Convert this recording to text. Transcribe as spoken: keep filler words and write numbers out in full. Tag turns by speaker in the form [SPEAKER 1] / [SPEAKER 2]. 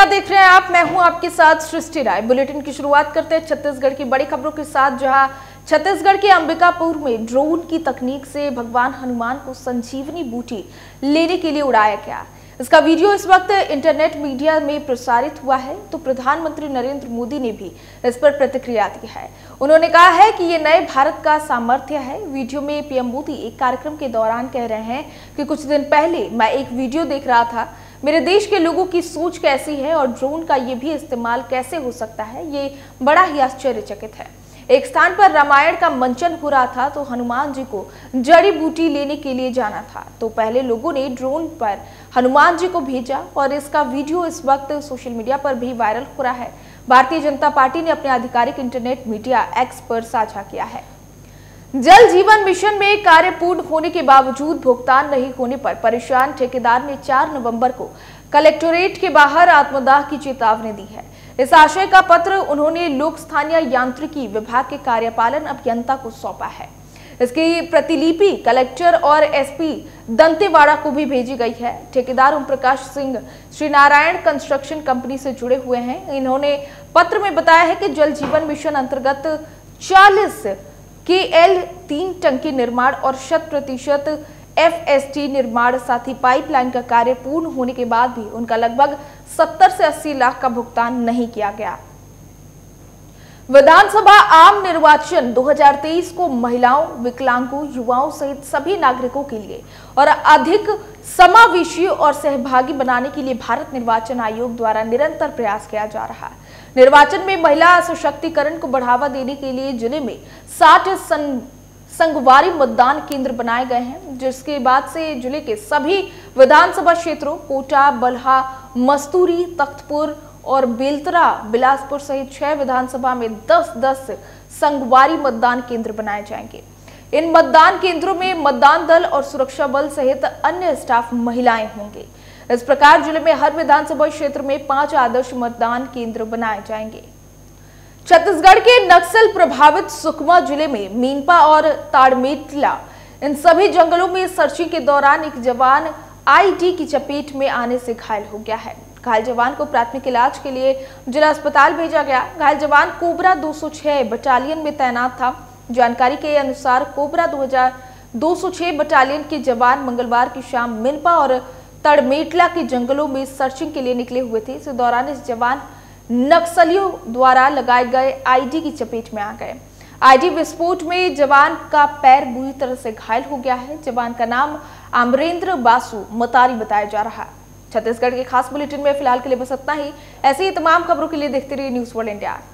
[SPEAKER 1] India देख रहे हैं आप, मैं हूं आपके साथ सृष्टि राय। बुलेटिन की शुरुआत करते हैं छत्तीसगढ़ की बड़ी खबरों के साथ, जहां छत्तीसगढ़ के अंबिकापुर में ड्रोन की तकनीक से भगवान हनुमान को संजीवनी बूटी लेने के लिए उड़ाया गया। इसका वीडियो इस वक्त इंटरनेट मीडिया में प्रसारित हुआ है, तो प्रधानमंत्री नरेंद्र मोदी ने भी इस पर प्रतिक्रिया दी है। उन्होंने कहा है कि ये नए भारत का सामर्थ्य है। वीडियो में पीएम मोदी एक कार्यक्रम के दौरान कह रहे हैं कि कुछ दिन पहले मैं एक वीडियो देख रहा था, मेरे देश के लोगों की सोच कैसी है और ड्रोन का ये भी इस्तेमाल कैसे हो सकता है, ये बड़ा ही आश्चर्यचकित है। एक स्थान पर रामायण का मंचन हो रहा था, तो हनुमान जी को जड़ी बूटी लेने के लिए जाना था, तो पहले लोगों ने ड्रोन पर हनुमान जी को भेजा और इसका वीडियो इस वक्त सोशल मीडिया पर भी वायरल हो रहा है। भारतीय जनता पार्टी ने अपने आधिकारिक इंटरनेट मीडिया एक्स पर साझा किया है। जल जीवन मिशन में कार्य पूर्ण होने के बावजूद भुगतान नहीं होने पर परेशान ठेकेदार ने चार नवंबर को कलेक्टोरेट के बाहर आत्मदाह की चेतावनी दी है। इस आशय का पत्र उन्होंने लोक स्थानीय यांत्रिकी विभाग के कार्यपालन अभियंता को सौंपा है। इसकी प्रतिलिपि कलेक्टर और एसपी दंतेवाड़ा को भी भेजी गई है। ठेकेदार ओम प्रकाश सिंह श्री नारायण कंस्ट्रक्शन कंपनी से जुड़े हुए हैं। इन्होंने पत्र में बताया है कि जल जीवन मिशन अंतर्गत चालीस के एल तीन टंकी निर्माण और शत प्रतिशत एफ एस टी निर्माण साथ ही पाइपलाइन का कार्य पूर्ण होने के बाद भी उनका लगभग सत्तर से अस्सी लाख का भुगतान नहीं किया गया। विधानसभा आम निर्वाचन दो हज़ार तेईस को महिलाओं, विकलांगों, युवाओं सहित सभी नागरिकों के लिए और अधिक समावेशी और सहभागी बनाने के लिए भारत निर्वाचन आयोग द्वारा निरंतर प्रयास किया जा रहा है। निर्वाचन में महिला सशक्तिकरण को बढ़ावा देने के लिए जिले में साठ संगवारी मतदान केंद्र बनाए गए हैं, जिसके बाद से जिले के सभी विधानसभा क्षेत्रों कोटा, बल्हा, मस्तूरी, तख्तपुर और बेलतरा, बिलासपुर सहित छह विधानसभा में दस दस संगवारी मतदान केंद्र बनाए जाएंगे। इन मतदान केंद्रों में मतदान दल और सुरक्षा बल सहित अन्य स्टाफ महिलाएं होंगे। इस प्रकार जिले में हर विधानसभा क्षेत्र में पांच आदर्श मतदान केंद्र बनाए जाएंगे। छत्तीसगढ़ के नक्सल प्रभावित सुकमा जिले में मीनपा और ताड़मेटला इन सभी जंगलों में सर्चिंग के दौरान एक जवान आईडी की चपेट में आने से घायल हो गया है। घायल जवान को प्राथमिक इलाज के लिए जिला अस्पताल भेजा गया। घायल जवान कोबरा दो सौ छह बटालियन में तैनात था। जानकारी के अनुसार कोबरा दो सौ छह बटालियन के जवान मंगलवार की शाम मिनपा और तड़मेटला के जंगलों में सर्चिंग के लिए निकले हुए थे। इस दौरान इस जवान नक्सलियों द्वारा लगाए गए आईडी की चपेट में आ गए। आईडी विस्फोट में जवान का पैर बुरी तरह से घायल हो गया है। जवान का नाम अमरेंद्र बासु मतारी बताया जा रहा है। छत्तीसगढ़ के खास बुलेटिन में फिलहाल के लिए बस इतना ही। ऐसे ही तमाम खबरों के लिए देखते रहिए न्यूज़ वर्ल्ड इंडिया।